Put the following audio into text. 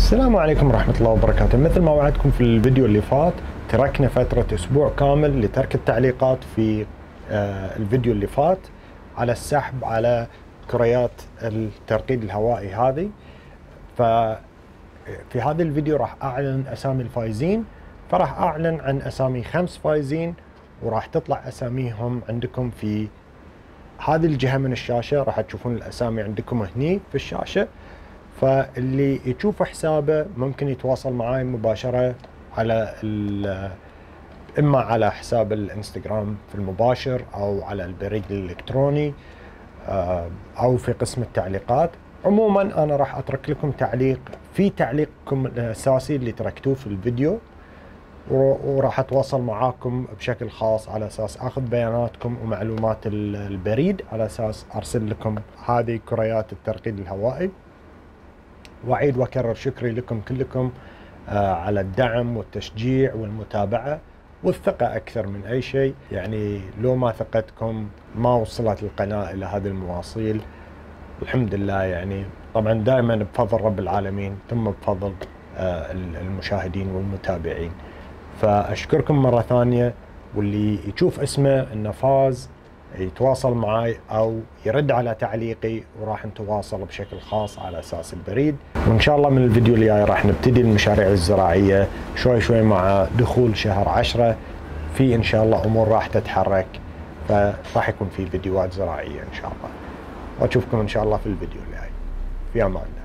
السلام عليكم ورحمة الله وبركاته. مثل ما وعدتكم في الفيديو اللي فات، تركنا فترة أسبوع كامل لترك التعليقات في الفيديو اللي فات على السحب على كريات الترقيد الهوائي هذه. ففي هذا الفيديو راح أعلن أسامي الفايزين، فراح أعلن عن أسامي 5 فايزين وراح تطلع أساميهم عندكم في هذه الجهة من الشاشة. راح تشوفون الأسامي عندكم هني في الشاشة، فاللي يشوف حسابه ممكن يتواصل معي مباشرة على إما على حساب الانستغرام في المباشر أو على البريد الإلكتروني أو في قسم التعليقات. عموما أنا راح أترك لكم تعليق في تعليقكم الأساسي اللي تركتوه في الفيديو، وراح أتواصل معاكم بشكل خاص على أساس أخذ بياناتكم ومعلومات البريد على أساس أرسل لكم هذه كريات الترقيد الهوائي. وأعيد وأكرر شكري لكم كلكم على الدعم والتشجيع والمتابعة والثقة أكثر من أي شيء. يعني لو ما ثقتكم ما وصلت القناة إلى هذه المواصيل. الحمد لله، يعني طبعا دائما بفضل رب العالمين ثم بفضل المشاهدين والمتابعين. فأشكركم مرة ثانية، واللي يشوف اسمه إنه فاز يتواصل معي أو يرد على تعليقي، وراح نتواصل بشكل خاص على أساس البريد. وإن شاء الله من الفيديو اللي جاي راح نبتدي المشاريع الزراعية شوي شوي مع دخول شهر 10. في إن شاء الله أمور راح تتحرك، فراح يكون في فيديوهات زراعية إن شاء الله. وأشوفكم إن شاء الله في الفيديو اللي جاي. في أمان.